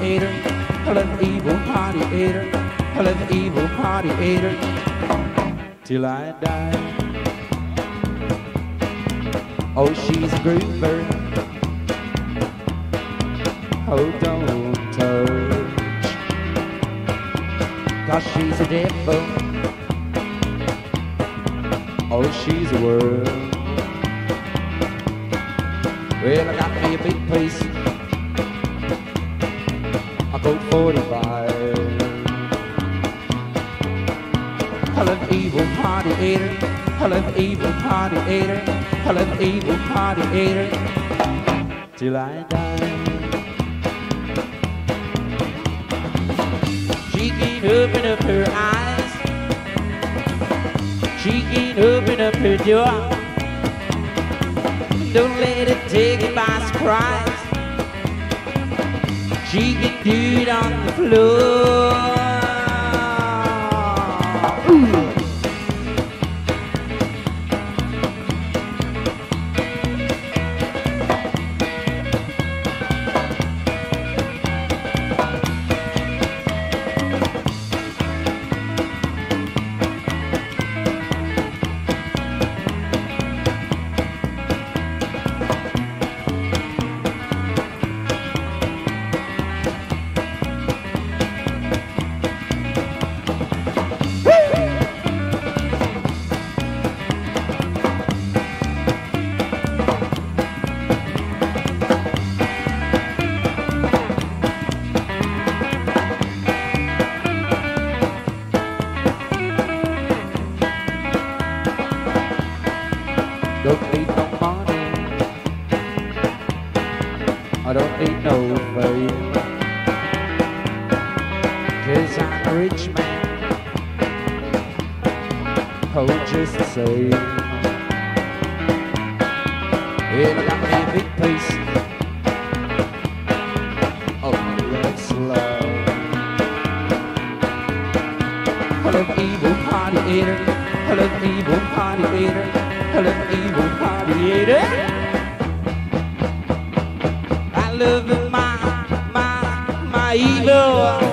eater. I love an evil party eater. I love an evil party eater. Till I die. Oh, she's a groover. Oh, don't touch, 'cause she's a devil. Oh, she's a world. Well, I got me a big piece. I go 45. I love evil party eater. I love evil party eater. I love evil party eater. Till I die. She can't open up her eyes. She can't open up her door. Don't let it take you by surprise. She can do it on the floor. Ooh. Don't need no money. I don't need no fame, 'cause I'm a rich man. Oh, just the same. Yeah, I got me a big piece of Red's love. I love evil party eater. I love evil party eater. I love evil party eater. I love my evil.